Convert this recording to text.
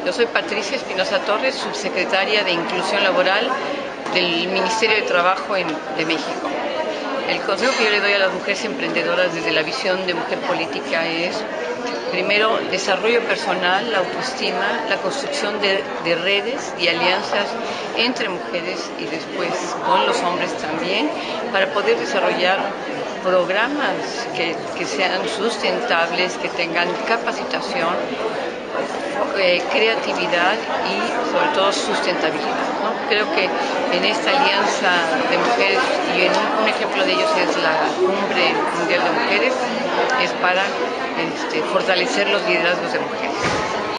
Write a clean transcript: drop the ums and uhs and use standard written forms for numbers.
Yo soy Patricia Espinosa Torres, subsecretaria de Inclusión Laboral del Ministerio de Trabajo de México. El consejo que yo le doy a las mujeres emprendedoras desde la visión de mujer política es, primero, desarrollo personal, la autoestima, la construcción de redes y alianzas entre mujeres y después con los hombres también, para poder desarrollar programas que sean sustentables, que tengan capacitación, creatividad y sobre todo sustentabilidad, ¿no? Creo que en esta alianza de mujeres, y un ejemplo de ellos es la Cumbre Mundial de Mujeres, es para fortalecer los liderazgos de mujeres.